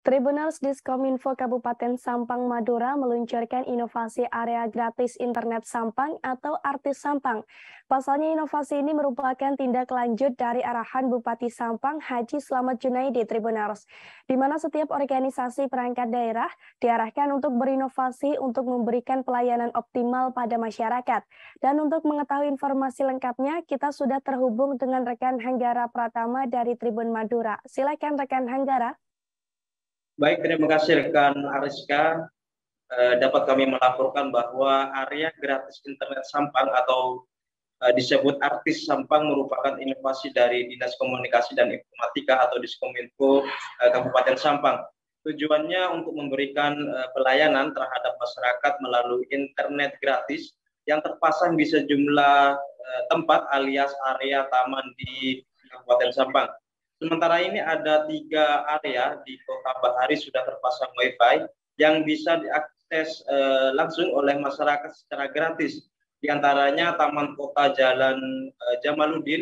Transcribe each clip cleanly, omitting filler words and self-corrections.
Tribunals Diskominfo Kabupaten Sampang Madura meluncurkan inovasi area gratis internet Sampang atau Artis Sampang. Pasalnya inovasi ini merupakan tindak lanjut dari arahan Bupati Sampang Haji Slamet Junaidi Tribunals, di mana setiap organisasi perangkat daerah diarahkan untuk berinovasi untuk memberikan pelayanan optimal pada masyarakat. Dan untuk mengetahui informasi lengkapnya, kita sudah terhubung dengan rekan Hanggara Pratama dari Tribun Madura. Silakan rekan Hanggara. Baik, terima kasih rekan Ariska. Dapat kami melaporkan bahwa area gratis internet Sampang atau disebut Artis Sampang merupakan inovasi dari Dinas Komunikasi dan Informatika atau Diskominfo Kabupaten Sampang. Tujuannya untuk memberikan pelayanan terhadap masyarakat melalui internet gratis yang terpasang di sejumlah tempat alias area taman di Kabupaten Sampang. Sementara ini ada 3 area di Kota Bahari sudah terpasang Wi-Fi yang bisa diakses langsung oleh masyarakat secara gratis. Di antaranya Taman Kota Jalan Jamaluddin,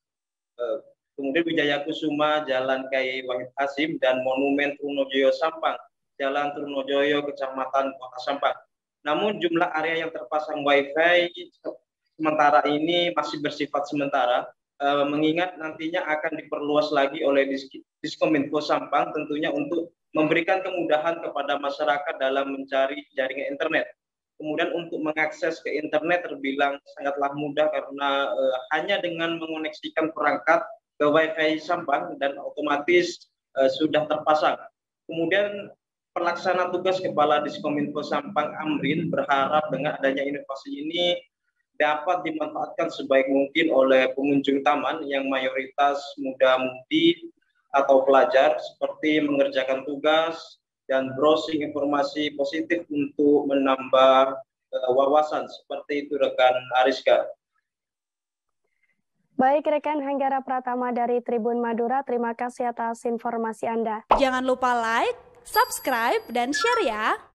kemudian Wijaya Kusuma, Jalan Kiai Wahid Hasim, dan Monumen Trunojoyo Sampang, Jalan Trunojoyo, Kecamatan Kota Sampang. Namun jumlah area yang terpasang Wi-Fi sementara ini masih bersifat sementara, mengingat nantinya akan diperluas lagi oleh Diskominfo Sampang tentunya untuk memberikan kemudahan kepada masyarakat dalam mencari jaringan internet. Kemudian untuk mengakses ke internet terbilang sangatlah mudah karena hanya dengan mengoneksikan perangkat ke Wi-Fi Sampang dan otomatis sudah terpasang. Kemudian pelaksana tugas Kepala Diskominfo Sampang Amrin berharap dengan adanya inovasi ini dapat dimanfaatkan sebaik mungkin oleh pengunjung taman yang mayoritas muda-mudi atau pelajar, seperti mengerjakan tugas dan browsing informasi positif untuk menambah wawasan. Seperti itu rekan Ariska. Baik rekan Hanggara Pratama dari Tribun Madura, terima kasih atas informasi Anda. Jangan lupa like, subscribe, dan share ya.